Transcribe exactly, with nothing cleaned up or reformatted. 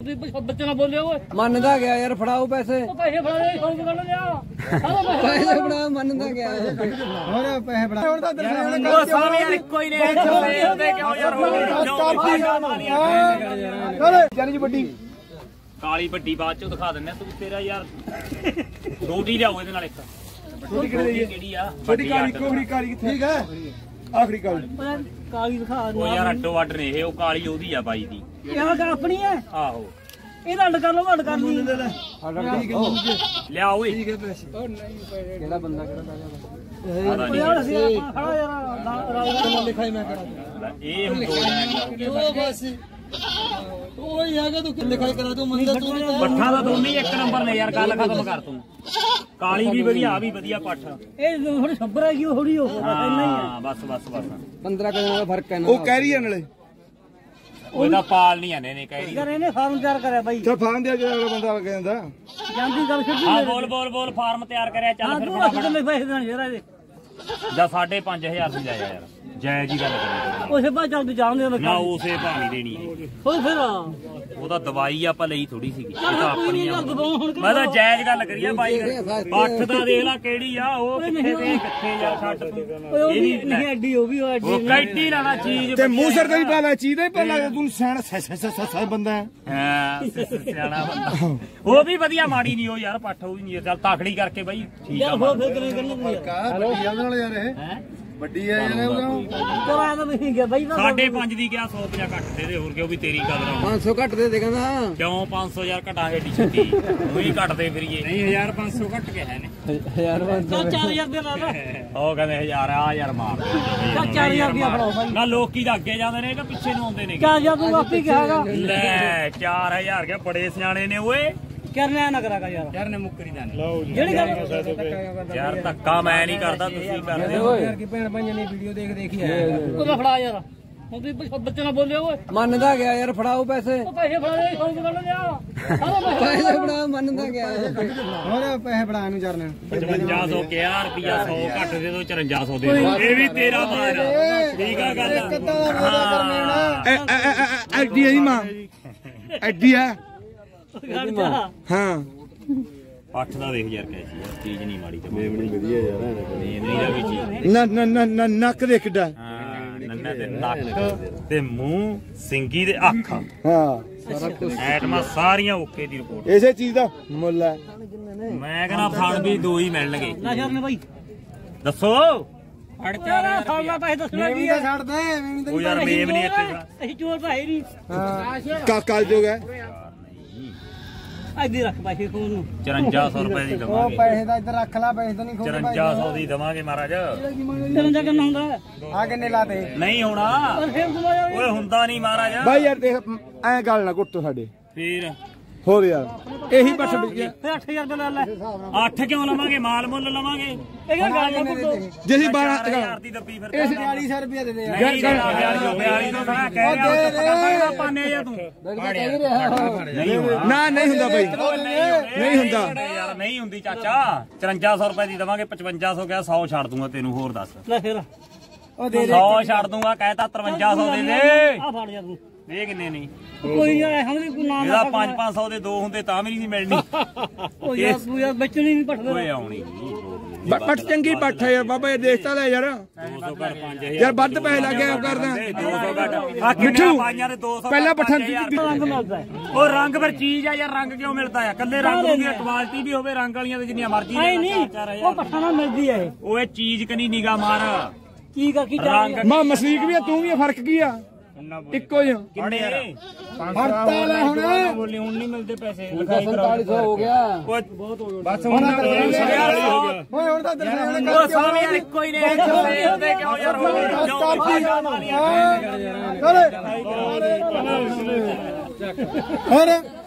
बच्चे ना बोले मनदा गया यार फड़ाओ पैसे पैसे फड़ा पैसे फड़ा मनदा गया और पैसे फड़ा कोई नहीं बड़ी काली बड्डी बाद चो दिखा देना तू तेरा यार रोटी लियाओ ਇਹਦੇ ਨਾਲ ਇੱਕ छोटी ਕਿਹੜੀ ਆ छोटी काली कोहरी काली ठीक है आखिरी काली ਕਾਲੀ ਦਿਖਾ ਉਹ ਯਾਰ ਅੱਡੋ ਅੱਡ ਨੇ ਇਹ ਉਹ ਕਾਲੀ ਉਹਦੀ ਆ ਬਾਈ ਦੀ ਇਹ ਆਪਣੀ ਹੈ ਆਹੋ ਇਹਦਾ ਅੱਡ ਕਰ ਲਓ ਅੱਡ ਕਰ ਲਈ ਲਿਆ ਓਏ ਠੀਕ ਹੈ ਪੈਸੇ ਉਹ ਨਹੀਂ ਕਿਹੜਾ ਬੰਦਾ ਕਿਹੜਾ ਉਹ ਯਾਰ ਅਸੀਂ ਆਪਾਂ ਖੜਾ ਯਾਰ ਲਿਖਾਈ ਮੈਂ ਕਰਾ ਇਹ ਹੁਣ ਦੋ ਜਣੇ ਉਹ ਬਸ ਉਹ ਹੀ ਹੈਗਾ ਤੂੰ ਲਿਖਾਈ ਕਰਾ ਤੂੰ ਮੰਦਾ ਤੂੰ ਨਹੀਂ ਪੱਠਾ ਦਾ ਦੋਨੇ ਇੱਕ ਨੰਬਰ ਨੇ ਯਾਰ ਗੱਲ ਖਤਮ ਕਰ ਤੂੰ ਕਾਲੀ ਵੀ ਵਧੀਆ ਆ ਵੀ ਵਧੀਆ ਪੱਠ ਇਹ ਥੋੜੀ ਸੱਬਰ ਹੈਗੀ ਉਹ ਥੋੜੀ ਹੋ ਇੰਨਾ ਹੀ ਹਾਂ ਬਸ ਬਸ ਬਸ ਪੰਦਰਾਂ ਕਿਲੋ ਦਾ ਫਰਕ ਹੈ ਨਾ ਉਹ ਕਹਿ ਰਹੀ ਹੈ ਨਾਲੇ ਉਹਦਾ ਪਾਲ ਨਹੀਂ ਆਨੇ ਨੇ ਕਹਿ ਰਹੀ ਯਾਰ ਇਹਨੇ ਫਾਰਮ ਤਿਆਰ ਕਰਿਆ ਬਾਈ ਚਾ ਫਾਨ ਦੇ ਜਿਹੜਾ ਬੰਦਾ ਕਹਿੰਦਾ ਜਾਂਦੀ ਗੱਲ ਛੱਡੀ ਹਾਂ ਬੋਲ ਬੋਲ ਬੋਲ ਫਾਰਮ ਤਿਆਰ ਕਰਿਆ ਚੱਲ ਫਿਰ ਤੂੰ ਅੱਠ ਕਿੱਲੇ ਪੈਸੇ ਦੇਣਾ ਯਾਰ ਇਹਦੇ ਜਾਂ ਸਾਢੇ ਪੰਜ ਹਜ਼ਾਰ ਦੀ ਲੈ ਜਾ ਯਾਰ ਜੈ ਜੀ ਗੱਲ ਕਰੀ ਉਸੇ ਬਾਅਦ ਚੱਲ ਤੂੰ ਜਾਣਦੇ ਹੋ ਨਾ ਉਸੇ ਭਾਣੀ ਦੇਣੀ ਇਹ ਹੋਰ ਫਿਰ ਉਹਦਾ ਦਵਾਈ ਆਪਾਂ ਲਈ ਥੋੜੀ ਸੀਗੀ ਇਹ ਤਾਂ ਕੋਈ ਆਪਣੀ ਨਹੀਂ ਆ ਗੱਲ ਦਬਾਉ ਹੁਣ ਮੈਂ ਤਾਂ ਜਾਇਜ਼ ਗੱਲ ਕਰੀ ਆ ਬਾਈ ਪੱਠ ਦਾ ਦੇਖ ਲੈ ਕਿਹੜੀ ਆ ਉਹ ਕਿੱਥੇ ਤੇ ਕਿੱਥੇ ਯਾਰ ਛੱਡ ਤੂੰ ਇਹ ਵੀ ਨਹੀਂ ਐਡੀ ਉਹ ਵੀ ਉਹ ਐਡੀ ਉਹ ਕੈਟੀ ਲਾਣਾ ਚੀਜ਼ ਤੇ ਮੂੰਹ ਸਿਰ ਤੇ ਵੀ ਪਾਲਾ ਚੀਜ਼ ਹੀ ਪਾਲਾ ਤੂੰ ਸਿਆਣਾ ਸੱਸਾ ਬੰਦਾ ਹੈ ਹਾਂ ਸਿਆਣਾ ਬੰਦਾ ਉਹ ਵੀ ਵਧੀਆ ਮਾੜੀ ਨਹੀਂ ਉਹ ਯਾਰ ਪੱਠ ਉਹ ਵੀ ਨਹੀਂ ਚੱਲ ਤਾਖੜੀ ਕਰਕੇ ਬਾਈ ਠੀਕ ਆ ਯਾਰ ਹੋਰ ਫਿਰ ਕਿਵੇਂ ਕਰਨੀ ਤੂੰ ਯਾਰ ਹੈਲੋ ਇਹਦੇ ਨਾਲ ਯਾਰ ਇਹ ਹੈ ਵੱਡੀ ਹੈ ਯਾਰ ਚਲੋ ਆ ਤਾਂ ਨਹੀਂ ਗਿਆ ਬਾਈ ਸਾਢੇ ਪੰਜ ਦੀ ਕਿਹਾ ਸੌ ਪੰਜਾਹ ਘੱਟ ਦੇ ਦੇ ਹੋਰ ਕਿਉਂ ਵੀ ਤੇਰੀ ਕਦਰ ਆ ਪੰਜ ਸੌ ਘੱਟ ਦੇ ਦੇ ਕਹਿੰਦਾ ਕਿਉਂ ਪੰਜ ਸੌ ਯਾਰ ਘਟਾਂਗੇ ਡੀ ਛੱਤੀ ਉਹੀ ਘਟਦੇ ਫਿਰੀਏ ਨਹੀਂ ਹਜ਼ਾਰ ਪੰਜ ਸੌ ਘੱਟ ਕੇ ਹੈ ਨੇ ਯਾਰ ਪੰਜ ਸੌ ਚਾਰ ਹਜ਼ਾਰ ਦੇ ਲਾ ਲੈ ਉਹ ਕਹਿੰਦੇ ਹਜ਼ਾਰ ਆ ਯਾਰ ਮਾਰ ਚਾਰ ਹਜ਼ਾਰ ਦੀ ਫੜਾਓ ਬਾਈ ਨਾ ਲੋਕੀ ਤਾਂ ਅੱਗੇ ਜਾਂਦੇ ਨੇ ਕਿ ਪਿੱਛੇ ਨੂੰ ਆਉਂਦੇ ਨੇ ਚਾਰ ਹਜ਼ਾਰ ਤੂੰ ਆਪੇ ਕਿਹਾਗਾ ਲੈ ਚਾਰ ਹਜ਼ਾਰ ਕੇ ਬੜੇ ਸਿਆਣੇ ਨੇ ਓਏ ਕਰਨਾ ਨਾ ਕਰਾਗਾ ਯਾਰ ਯਾਰ ਨੇ ਮੁੱਕਰੀ ਦਾ ਜਿਹੜੀ ਗੱਲ ਯਾਰ ਧੱਕਾ ਮੈਂ ਨਹੀਂ ਕਰਦਾ ਤੁਸੀਂ ਕਰਦੇ ਹੋ ਯਾਰ ਕੀ ਭੈਣ ਭਾਈਆਂ ਨੇ ਵੀਡੀਓ ਦੇਖ ਦੇਖ ਹੀ ਆਇਆ ਉਹਦਾ ਫੜਾ ਯਾਰ ਹੁਣ ਵੀ ਬੱਚੇ ਨਾ ਬੋਲੇ ਓਏ ਮੰਨਦਾ ਗਿਆ ਯਾਰ ਫੜਾਓ ਪੈਸੇ ਪੈਸੇ ਫੜਾ ਦੇ ਸੌ ਕਰ ਲਿਆ ਪੈਸੇ ਫੜਾ ਮੰਨਦਾ ਗਿਆ ਹੋਰ ਪੈਸੇ ਫੜਾ ਨੂੰ ਚਰਨੇ ਪਚਵੰਜਾ ਸੌ ਕਿਹਾ ਰੁਪਿਆ ਸੌ ਘੱਟ ਦੇ ਦੋ ਚੁਰੰਜਾ ਸੌ ਦੇ ਦੋ ਇਹ ਵੀ ਤੇਰਾ ਮਾਰ ਆ ਠੀਕ ਆ ਗੱਲ ਐਡੀ ਹੈ ਮਾਂ ਐਡੀ ਹੈ ਹਾਂ ਅੱਠ ਦਾ ਦੇਖ ਯਾਰ ਕੈਸੀ ਯਾਰ ਚੀਜ਼ ਨਹੀਂ ਮਾੜੀ ਤੇ ਮੇਵਣੀ ਵਧੀਆ ਯਾਰ ਮੇਵਣੀ ਦਾ ਵੀ ਚੀਜ਼ ਨਾ ਨਾ ਨਾ ਨੱਕ ਦੇ ਕਿੱਡਾ ਹਾਂ ਨੰਨਾ ਦੇ ਨੱਕ ਤੇ ਮੂੰਹ ਸਿੰਗੀ ਦੇ ਅੱਖ ਹਾਂ ਸਾਰਾ ਕੁਝ ਐਟਮਾਂ ਸਾਰੀਆਂ ਓਕੇ ਦੀ ਰਿਪੋਰਟ ਇਸੇ ਚੀਜ਼ ਦਾ ਮੁੱਲ ਹੈ ਮੈਂ ਕਹਿੰਦਾ ਫੜ ਵੀ ਦੋ ਹੀ ਮਿਲਣਗੇ ਨਾ ਸ਼ਰਨੇ ਬਾਈ ਦੱਸੋ ਅੜ ਚਾਰਾ ਸਾਲਾ ਪੈਸੇ ਦੱਸਣਾ ਕੀ ਹੈ ਛੱਡ ਦੇ ਮੇਵਣੀ ਉਹ ਯਾਰ ਮੇਵ ਨਹੀਂ ਇੱਥੇ ਅਸੀਂ ਚੋਰ ਭਾਈ ਨਹੀਂ ਹਾਂ ਕਾ ਕਾਲ ਜੋ ਹੈ ਅੱਧੀ ਰੱਖ ਪੈਸੇ ਖੋਲ ਨੂੰ ਚੁਰੰਜਾ ਸੌ ਰੁਪਏ ਦੀ ਦਵਾਂਗੇ ਪੈਸੇ ਦਾ ਇੱਧਰ ਰੱਖ ਲੈ ਪੈਸੇ ਤਾਂ ਨਹੀਂ ਚੁਰੰਜਾ ਸੌ ਦੀ ਦਵਾਂਗੇ ਮਹਾਰਾਜ ਤੈਨੂੰ ਜਾ ਕਿੰਨਾ ਹੁੰਦਾ ਆ ਕਿੰਨੇ ਲਾਤੇ ਨਹੀਂ ਹੋਣਾ ਪਰ ਫਿਰ ਤੂੰ ਯਾਰ ਓਏ ਹੁੰਦਾ ਨਹੀਂ ਮਹਾਰਾਜ ਬਾਈ ਯਾਰ ਦੇਖ ਐ ਗੱਲ ਨਾ ਕੁੱਟੋ ਸਾਡੇ ਫੇਰ ਹੋਰ ਯਾਰ ਇਹੀ ਬੱਠ ਵਿੱਚ ਫਿਰ ਅੱਠ ਹਜ਼ਾਰ ਦਾ ਲੈ ਲੈ ਅੱਠ ਕਿਉਂ ਲਵਾਂਗੇ ਮਾਲ ਮੁੱਲ ਲਵਾਂਗੇ ਇਹ ਗੱਲ ਨਾ ਕੁੱਟੋ ਜੇ ਅਸੀਂ ਬਾਰਾਂ ਹਜ਼ਾਰ ਦੀ ਦੱਬੀ ਫਿਰ ਬਿਆਲੀ ਸੌ ਰੁਪਏ ਦੇ ਦੇ ਯਾਰ ਨਹੀਂ ਦੇਣਾ ਬਿਆਲੀ ਤੋਂ ਥੋੜਾ ਕਹਿ ਰਿਹਾ ਕਰਦਾ ਪਾਣੇ ਜਾਂ ਤੂੰ ਨਹੀਂ ਹੋਣਾ ਨਾ ਨਹੀਂ ਹੁੰਦਾ ਬਾਈ ਨਹੀਂ ਹੁੰਦਾ ਯਾਰ ਨਹੀਂ ਹੁੰਦੀ ਚਾਚਾ ਚੁਰੰਜਾ ਸੌ ਰੁਪਏ ਦੀ ਦਵਾਂਗੇ ਪਚਵੰਜਾ ਸੌ ਕਿਹਾ ਸੌ ਛੱਡ ਦੂੰਗਾ ਤੈਨੂੰ ਹੋਰ ਦੱਸ ਲੈ ਫਿਰ ਉਹ ਦੇ ਸੌ ਛੱਡ ਦੂੰਗਾ ਕਹਿਤਾ ਤਰਵੰਜਾ ਸੌ ਦੇ ਦੇ ਆ ਫੜ ਜਾ ਤੂੰ ਇਹ ਕਿੰਨੇ ਨਹੀਂ ਕੋਈ ਯਾਰ ਹਮਰੇ ਕੋ ਨਾਮ ਇਹਦਾ ਪੰਜ ਪੰਜ ਸੌ ਦੇ ਦੋ ਹੁੰਦੇ ਤਾਂ ਵੀ ਨਹੀਂ ਮਿਲਣੀ ਉਹ ਯਾਰ ਤੂੰ ਯਾਰ ਬੱਚਣੀ ਨਹੀਂ ਪਟਦਾ ਓਏ ਆਉਣੀ ਬੱਟ ਚੰਗੀ ਬੱਠ ਹੈ ਯਾਰ ਬਾਬਾ ਇਹ ਦੇਖਤਾ ਲੈ ਯਾਰ ਦੋ ਸੌ ਘੱਟ ਪੰਜ ਹਜ਼ਾਰ ਯਾਰ ਵੱਧ ਪੈਸੇ ਲੱਗਿਆ ਕਰਦਾ ਦੋ ਸੌ ਘੱਟ ਆ ਮਿੱਠੂ ਪਾਈਆਂ ਦੇ ਦੋ ਸੌ ਪਹਿਲਾਂ ਪੱਠਾ ਰੰਗ ਮਿਲਦਾ ਹੈ ਉਹ ਰੰਗ ਫਿਰ ਚੀਜ਼ ਆ ਯਾਰ ਰੰਗ ਕਿਉਂ ਮਿਲਦਾ ਆ ਕੱਲੇ ਰੰਗ ਦੀ ਕੁਆਲਿਟੀ ਵੀ ਹੋਵੇ ਰੰਗ ਵਾਲੀਆਂ ਤੇ ਜਿੰਨੀਆਂ ਮਰਜ਼ੀ ਨਹੀਂ ਨਹੀਂ ਉਹ ਪੱਠਾ ਨਾਲ ਮਿਲਦੀ ਹੈ ਉਹ ਇਹ ਚੀਜ਼ ਕਨੀ ਨਿਗਾ ਮਾਰ ਕੀ ਕਰ ਕੀ ਰੰਗ ਮਾਂ ਮਸਲੀਕ ਵੀ ਆ ਤੂੰ ਵੀ ਆ ਫਰਕ ਕੀ ਆ ਇੱਕੋ ਜਿਹਾ ਕਿੰਨੇ ਹੜਤਾ ਲੈ ਹੁਣ ਬੋਲੇ ਹੁਣ ਨਹੀਂ ਮਿਲਦੇ ਪੈਸੇ ਸੰਤਾਲੀ ਸੌ ਹੋ ਗਿਆ ਬਹੁਤ ਹੋ ਗਿਆ ਬਸ ਹੁਣ ਓਏ ਹੁਣ ਤਾਂ ਦਰਸ਼ਨ ਉਹ ਸਾਰੇ ਯਾਰ ਇੱਕੋ ਹੀ ਨੇ ਦੇਖਦੇ ਕਿਉਂ ਯਾਰ ਹੋਰ